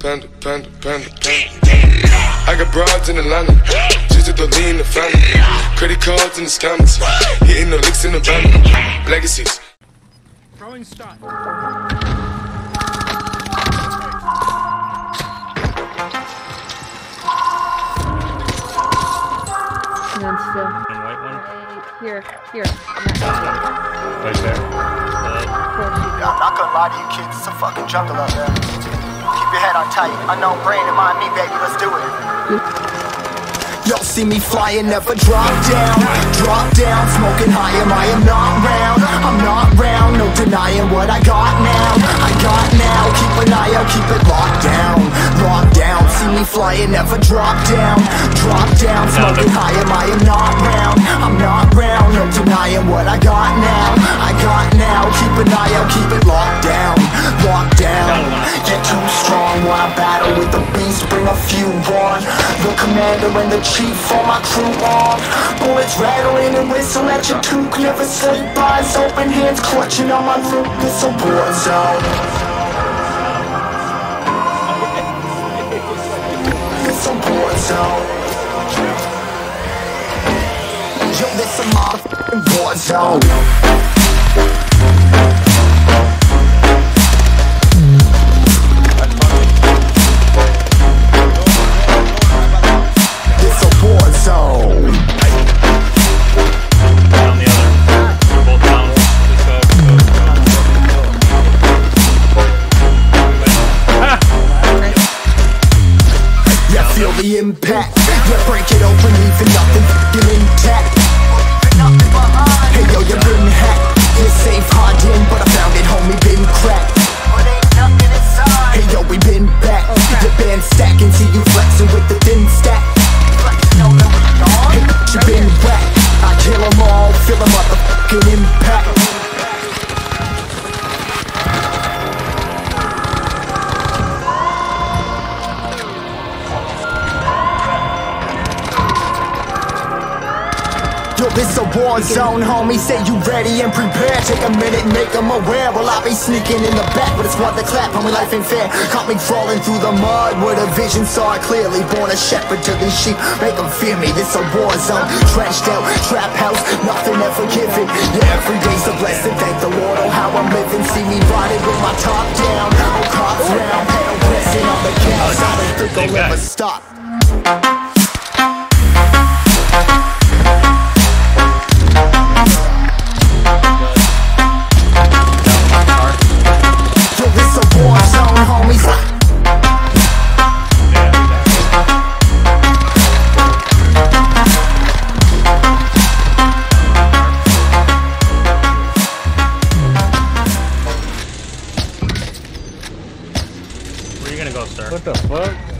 panda, panda, panda, panda. I got broads in Atlanta, just to throw me in the family. Credit cards in the scammers, hitting the licks in the van. Legacies. Throwing stun. And still. And white one? Here. Right there. I'm not gonna lie to you kids, it's a fucking jungle out there. Keep your head on tight, unknown brain and mind me, baby, let's do it. Y'all see me flying, never drop down, smoking high, I am not round, I'm not round, no denying what I got now, keep an eye out, keep it locked down, see me flying, never drop down, smoking high, I am not round, I'm not round, no denying what I got now, keep an eye out, keep it locked down, get too strong when I battle with the beast, bring a few on, the commander and the chief for my crew on. Bullets rattling and whistle at your toque. Never sleep, eyes open, hands clutching on my loot. It's a war zone. It's a war zone. Yo, this a motherfucking war zone. The impact, yeah, break it open, leaving nothing intact. Hey yo, you been hacked, you're safe, hard in, but I found it, homie, been cracked. Hey yo, we been back, the band stacking, see you flexing with the thin stack. Hey, you been whacked, I kill them all, feel the motherfucking impact. Yo, this a war zone, homie, say you ready and prepared. Take a minute, make them aware. Well, I be sneaking in the back, but it's worth the clap, homie, life ain't fair. Caught me crawling through the mud, where the vision saw it clearly. Born a shepherd to these sheep, make them fear me. This a war zone, trashed out, trap house, nothing ever given. Yeah, every day's a blessing, thank the Lord, oh how I'm living. See me riding with my top down, oh cops round, pedal pressing on the gas. I don't think I'll ever stop. Where are you gonna go, sir? What the fuck?